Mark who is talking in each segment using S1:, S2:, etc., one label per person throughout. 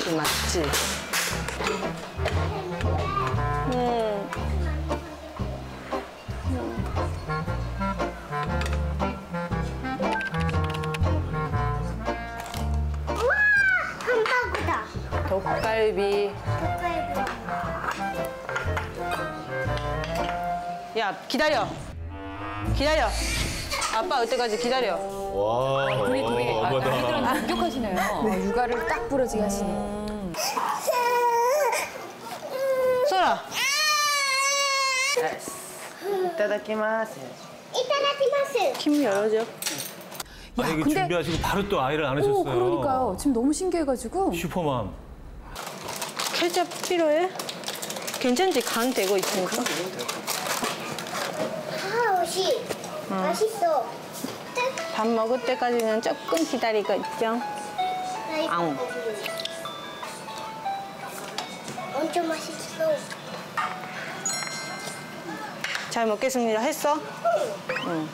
S1: 이거 맛있지?
S2: 우와! hamburger다.
S1: 덕갈비. 야, 기다려. 기다려. 아빠 올 때까지 기다려.
S3: 와,
S4: 되게 아이들한테
S3: 어머나.
S4: 공격하시네요. 육아를 딱 부러지게 하시네.
S1: 소라.
S5: いただきます。
S2: 이따라키마스.
S1: 김 열어줘.
S4: 야,
S3: 아, 이거
S4: 근데
S3: 준비하시고 바로 또 아이를 안
S4: 오,
S3: 하셨어요.
S4: 그러니까요. 지금 너무 신기해가지고.
S3: 슈퍼맘.
S1: 케첩 필요해? 괜찮지? 간 되고 있으니까.
S2: 아, 오시. 맛있어.
S1: 밥 먹을 때까지는 조금 기다리고 있죠. 아웅.
S2: 엄청 맛있어.
S1: 잘 먹겠습니다. 했어? 응.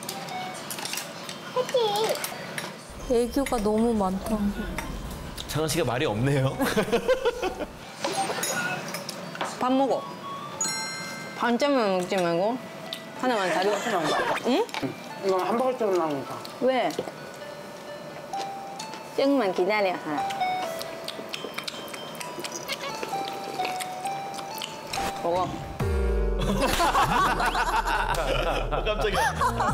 S2: 했지.
S6: 애교가 너무 많다.
S3: 창은 씨가 말이 없네요.
S1: 밥 먹어. 반짜만 먹지 말고 하나만 다리고. 응?
S5: 이건 hamburger처럼 나오니까.
S1: 왜? 조금만 기다려. 하나. 먹어.
S3: 깜짝이야.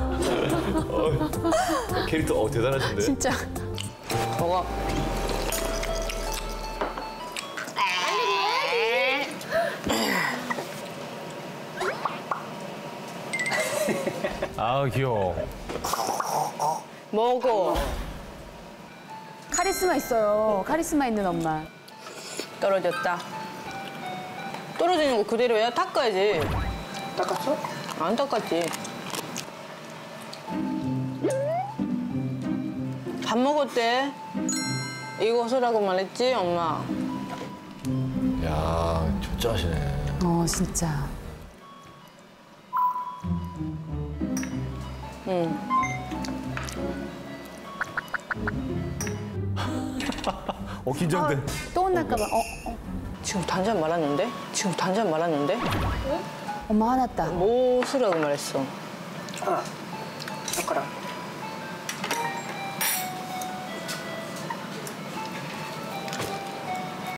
S3: 캐릭터 대단하신데.
S4: 진짜.
S1: 먹어.
S3: 아 귀여워.
S1: 먹어.
S4: 카리스마 있어요. 카리스마 있는 엄마.
S1: 떨어졌다. 떨어지는 거 그대로야? 닦아야지.
S5: 닦았어?
S1: 안 닦았지. 밥 먹었대. 이거 소라고 말했지, 엄마?
S3: 야, 초짜하시네.
S4: 진짜.
S1: 응.
S3: 긴장돼.
S4: 또 혼날까봐.
S1: 지금 단장 말았는데? 지금 단장 말았는데?
S4: 엄마 화났다.
S1: 뭐 소라고 말했어?
S5: 아, 젓가락.